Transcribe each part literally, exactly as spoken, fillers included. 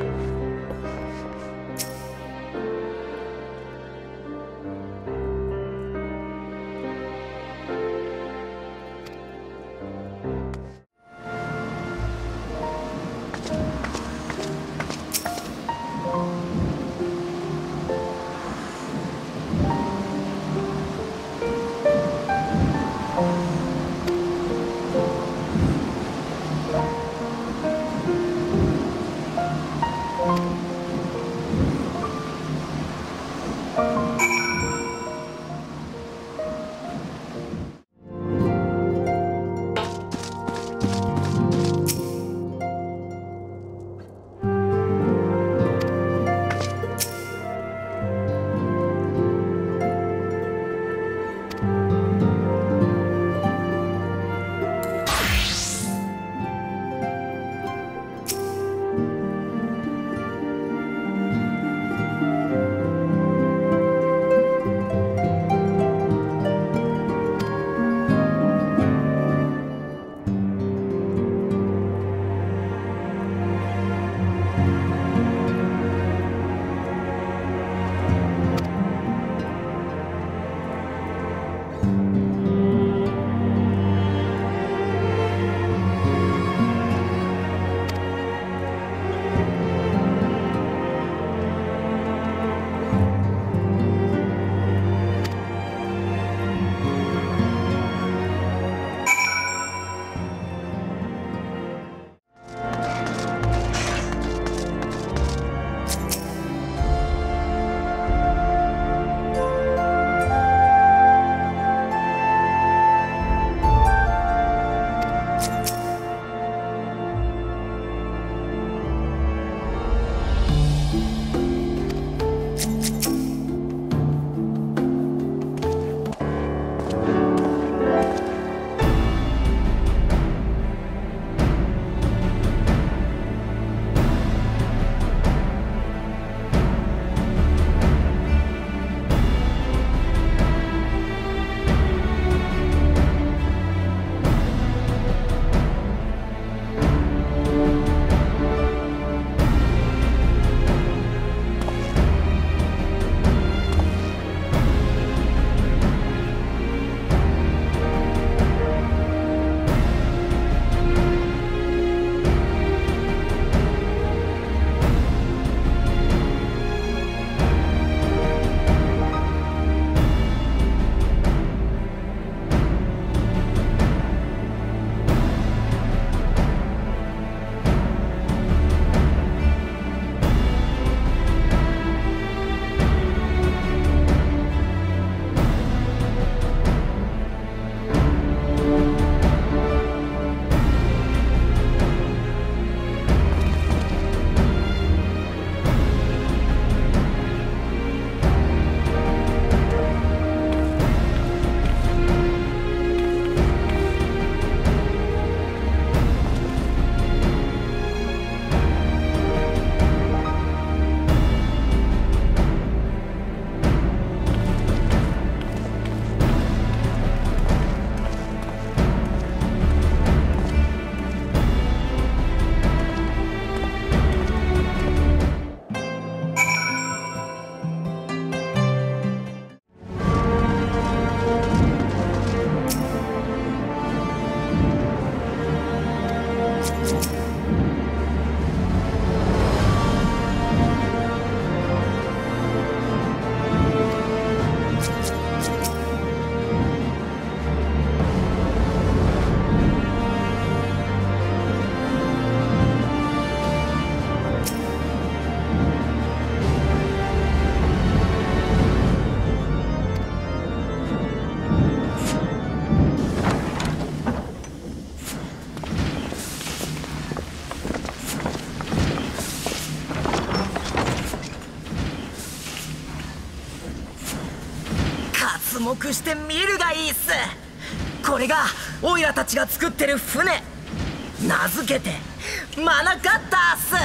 目して見るがいいっす。これがオイラたちが作ってる船、名付けてマナカッターっす。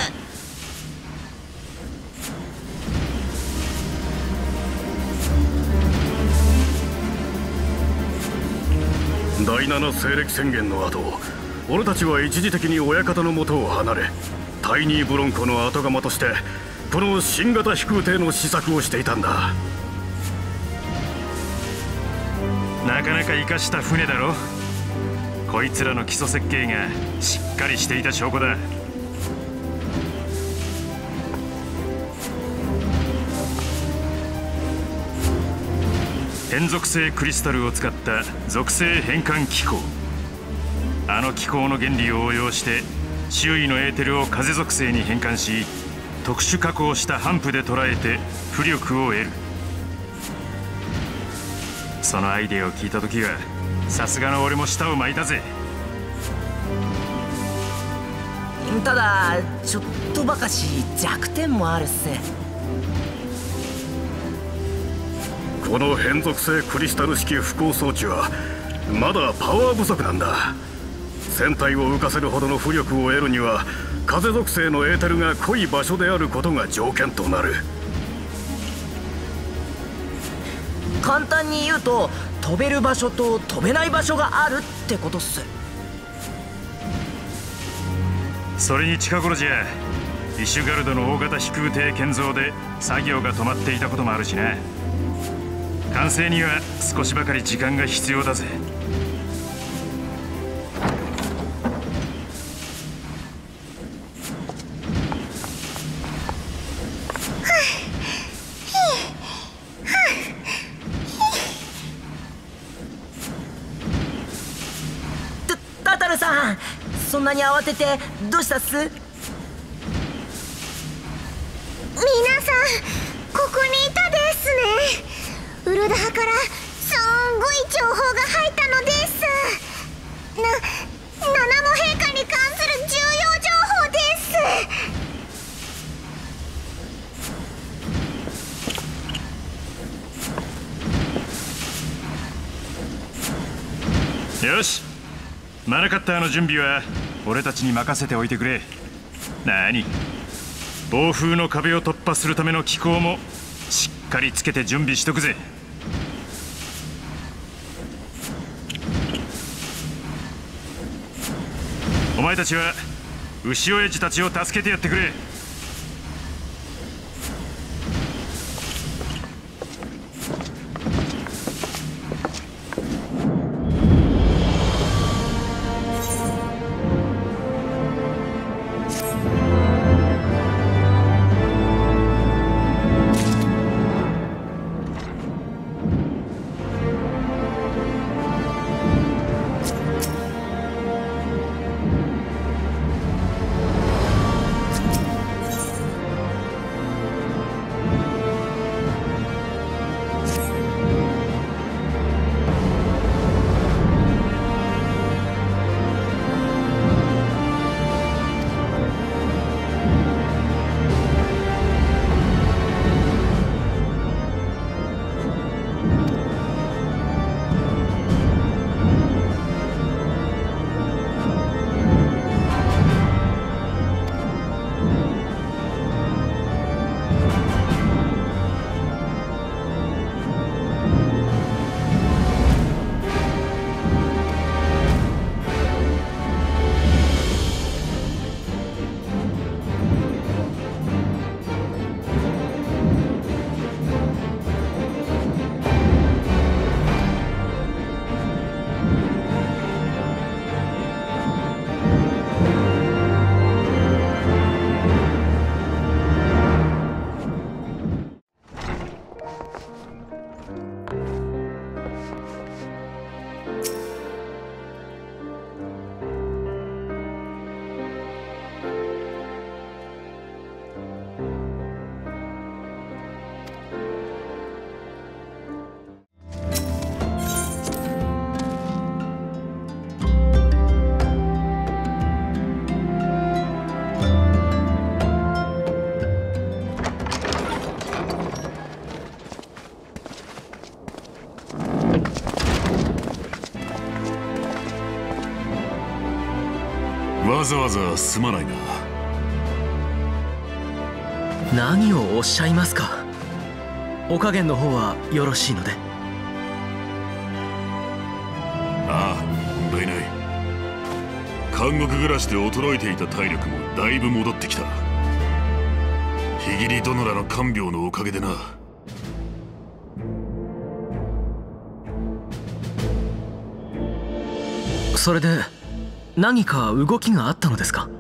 第七西暦宣言の後、俺たちは一時的に親方の元を離れ、 タイニーブロンコの後釜としてこの新型飛空艇の試作をしていたんだ。 なかなか生かした船だろ。こいつらの基礎設計がしっかりしていた証拠だ。変属性クリスタルを使った属性変換機構。あの機構の原理を応用して周囲のエーテルを風属性に変換し、特殊加工したハンプで捉えて浮力を得る。そのアイデアを聞いた時はさすがの俺も舌を巻いたぜ。 ただちょっとばかし弱点もあるっす。 この変属性クリスタル式浮行装置はまだパワー不足なんだ。船体を浮かせるほどの浮力を得るには風属性のエーテルが濃い場所であることが条件となる。 簡単に言うと飛べる場所と飛べない場所があるってことっす。 それに近頃じゃイシュガルドの大型飛空艇建造で作業が止まっていたこともあるしな。完成には少しばかり時間が必要だぜ。 タタルさん、そんなに慌ててどうしたっす？皆さん、 ここにいたですね。ウルダハからすんごい情報が入ったのです。な、ナナモ陛下に関する重要情報です。 よし、マナカッターの準備は俺たちに任せておいてくれ。なに、暴風の壁を突破するための機構もしっかりつけて準備しとくぜ。お前たちは牛尾エイジたちを助けてやってくれ。 わざわざすまないな。 何をおっしゃいますか。お加減の方はよろしいので。 ああ、問題ない。 監獄暮らしで衰えていた体力もだいぶ戻ってきた。ヒギリ殿らの看病のおかげでな。 それで何か動きがあったのですか？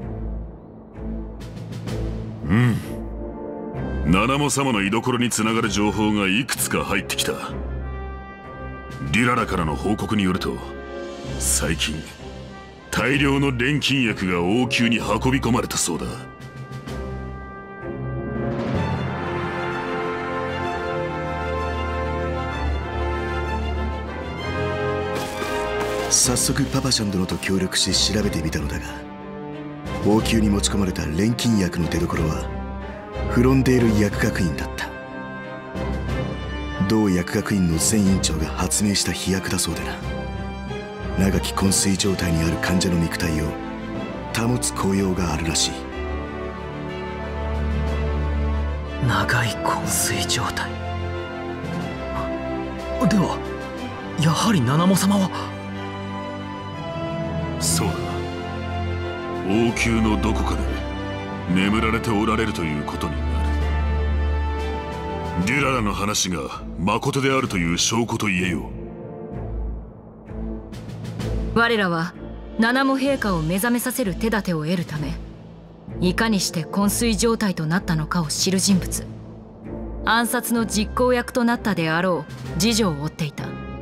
うん。ナナモ様の居所につながる情報がいくつか入ってきた。デュララからの報告によると、最近大量の錬金薬が王宮に運び込まれたそうだ。 早速パパシャン殿と協力し調べてみたのだが、王宮に持ち込まれた錬金薬の出所はフロンデール薬学院だった。同薬学院の前院長が発明した飛薬だそうでな。長き昏睡状態にある患者の肉体を保つ効用があるらしい。 長い昏睡状態では、やはりナナモ様は。 そうだ。王宮のどこかで眠られておられるということになる。デュララの話が誠であるという証拠と言えよう。我らは七も陛下を目覚めさせる手立てを得るため、いかにして昏睡状態となったのかを知る人物、暗殺の実行役となったであろう次女を追っていた。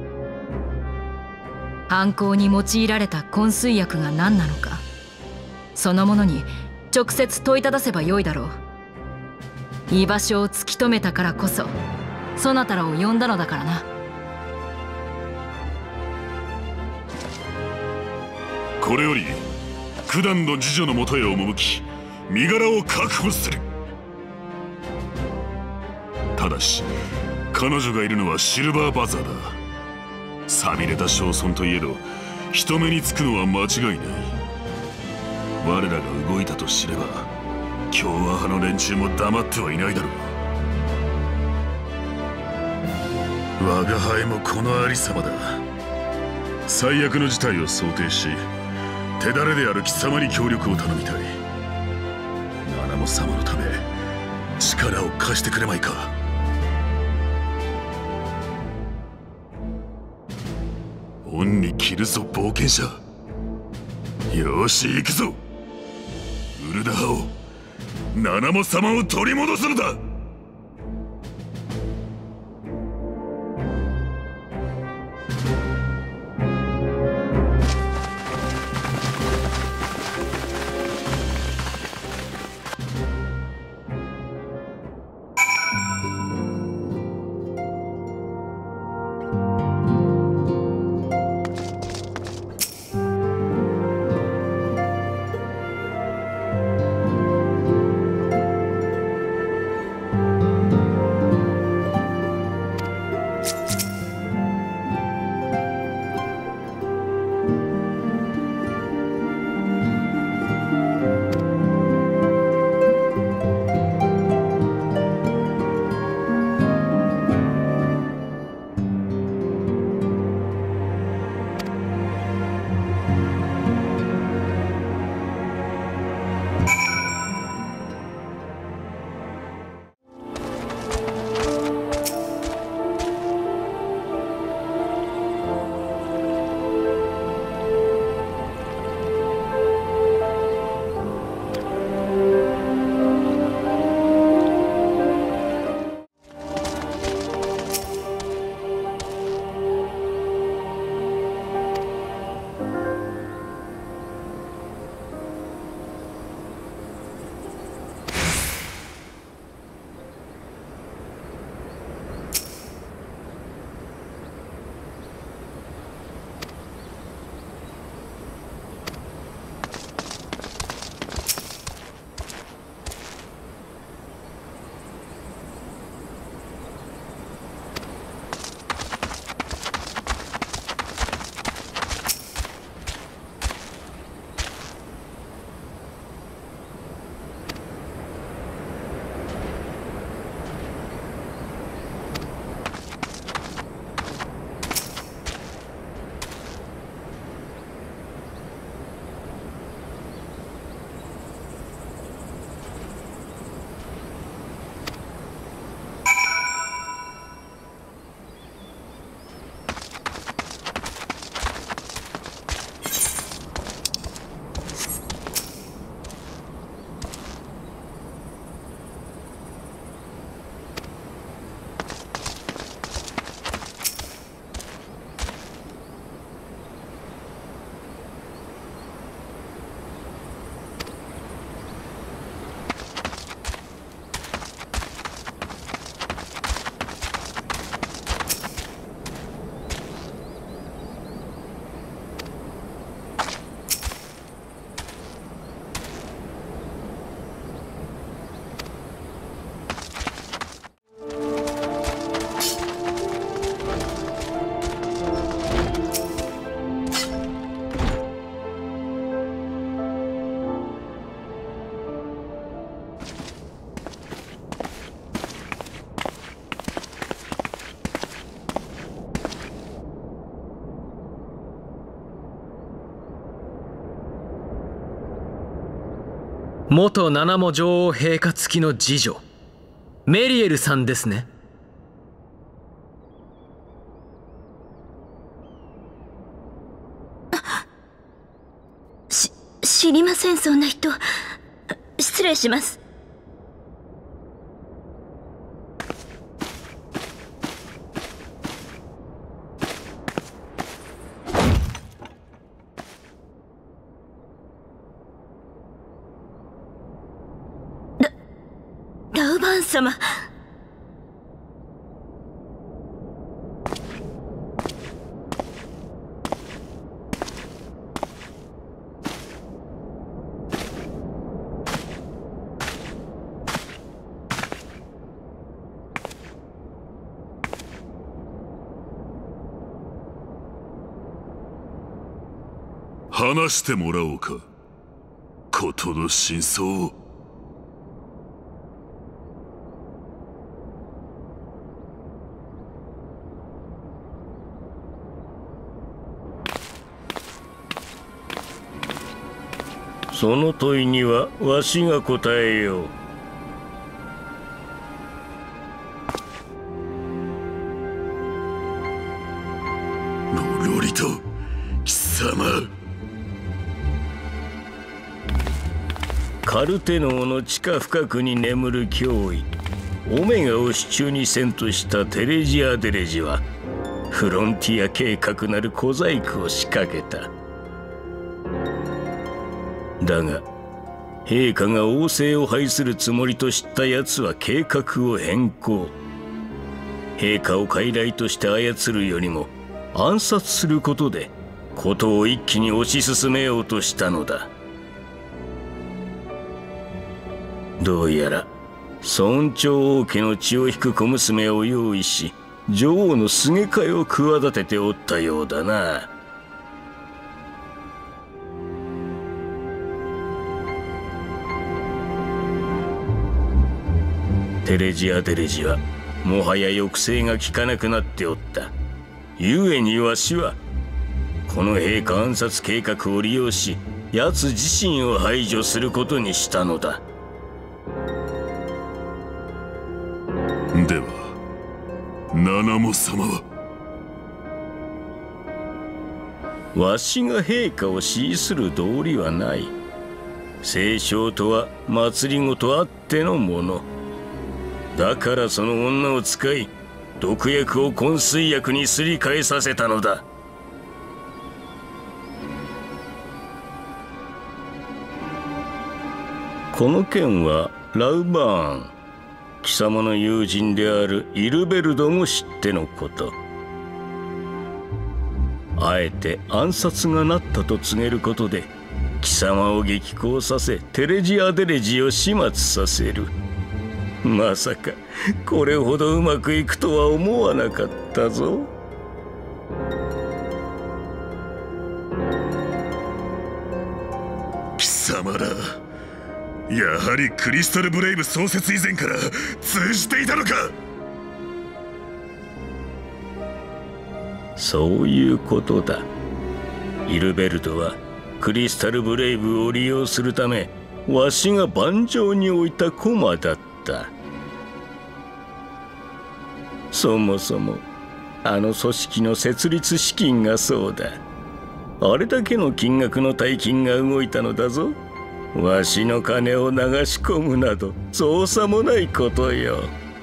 犯行に用いられた昏睡薬が何なのか、そのものに直接問いただせばよいだろう。居場所を突き止めたからこそそなたらを呼んだのだからな。 これより九段の次女のもとへ赴き、身柄を確保する。ただし彼女がいるのはシルバーバザーだ。さびれた庄村といえど人目につくのは間違いない。我らが動いたと知れば共和派の連中も黙ってはいないだろう。我が輩もこのありさまだ。最悪の事態を想定し、手だれである貴様に協力を頼みたい。ナナモ様のため力を貸してくれまいか。恩に着るぞ冒険者。よし行くぞ。ウルダハをナナモ様を取り戻すのだ。 元七も女王陛下付きの次女メリエルさんですね。 し知りません、そんな人。失礼します。ラウバン様。 話してもらおうか、事の真相を。 その問いにはわしが答えよう。 ロロリと貴様。 カルテノーの地下深くに眠る脅威オメガを手中にせんとしたテレジア・デレジはフロンティア計画なる小細工を仕掛けた。だが陛下が王政を廃するつもりと知った奴は計画を変更。陛下を傀儡として操るよりも暗殺することで事を一気に推し進めようとしたのだ。どうやら尊長王家の血を引く小娘を用意し女王のすげ替えを企てておったようだな。テレジア・デレジはもはや抑制が効かなくなっておった。故にわしはこの陛下暗殺計画を利用し奴自身を排除することにしたのだ。 では七も様は。 わしが陛下を支する道理はない。聖書とは祭りごとあってのものだから、その女を使い毒薬を昏睡薬にすり替えさせたのだ。この件はラウバーン貴様の友人であるイルベルドも知ってのこと。あえて暗殺がなったと告げることで貴様を激高させテレジア・デレジを始末させる。まさかこれほどうまくいくとは思わなかったぞ。 貴様らやはりクリスタルブレイブ創設以前から通じていたのか。 そういうことだ。イルベルトはクリスタルブレイブを利用するためわしが盤上に置いた駒だった。そもそもあの組織の設立資金がそうだ。あれだけの金額の大金が動いたのだぞ。わしの金を流し込むなど造作もないことよ。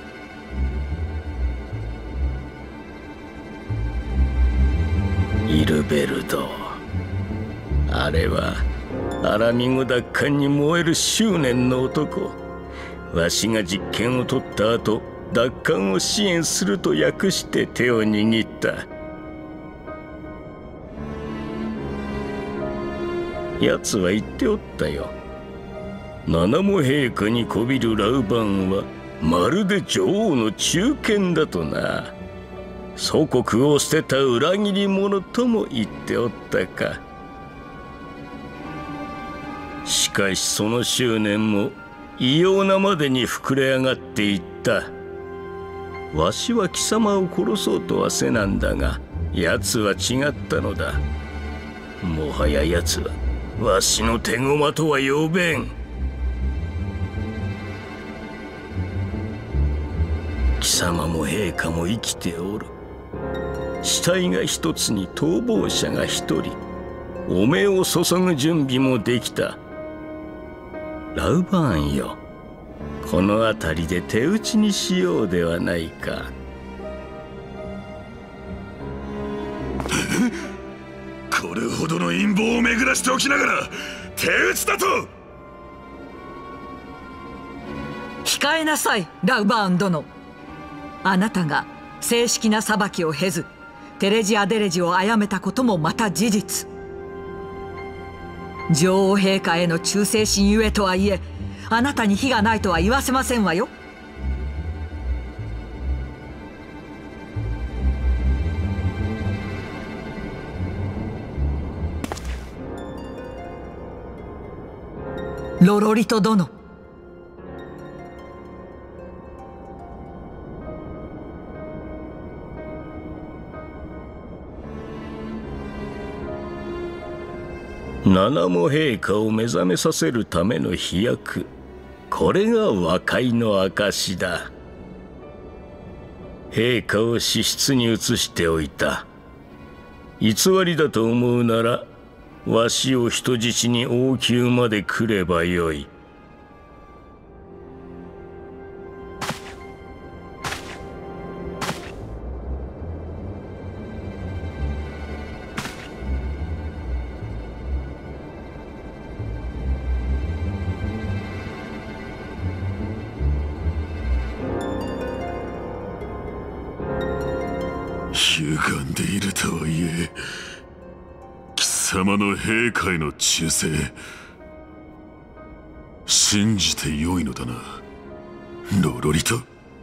イルベルド、あれはアラミゴ奪還に燃える執念の男。わしが実権を取った後奪還を支援すると訳して手を握った。奴は言っておったよ。七も陛下にこびるラウバンはまるで女王の忠犬だとな。祖国を捨てた裏切り者とも言っておったか。しかしその執念も異様なまでに膨れ上がっていった。わしは貴様を殺そうとはせなんだが、奴は違ったのだ。もはや奴はわしの手駒とは呼べん。 貴様も陛下も生きておる。死体が一つに逃亡者が一人。お目を注ぐ準備もできた。ラウバーンよ、この辺りで手打ちにしようではないか。 これほどの陰謀を巡らしておきながら手打ちだと。 控えなさい、ラウバーン殿。あなたが正式な裁きを経ずテレジアデレジを殺めたこともまた事実。女王陛下への忠誠心ゆえとはいえ、あなたに非がないとは言わせませんわよ。ロロリト殿。 七も陛下を目覚めさせるための飛躍、これが和解の証だ。陛下を私室に移しておいた。偽りだと思うならわしを人質に王宮まで来ればよい。 歪んでいるとはいえ、貴様の陛下への忠誠、信じてよいのだな、ロロリト。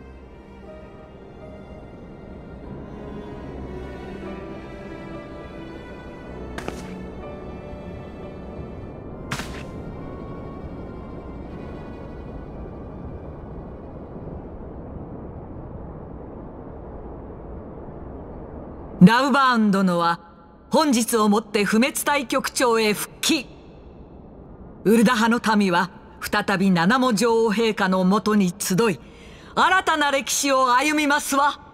ラウバーン殿は本日をもって不滅隊局長へ復帰。ウルダ派の民は再び七も女王陛下のもとに集い、新たな歴史を歩みますわ。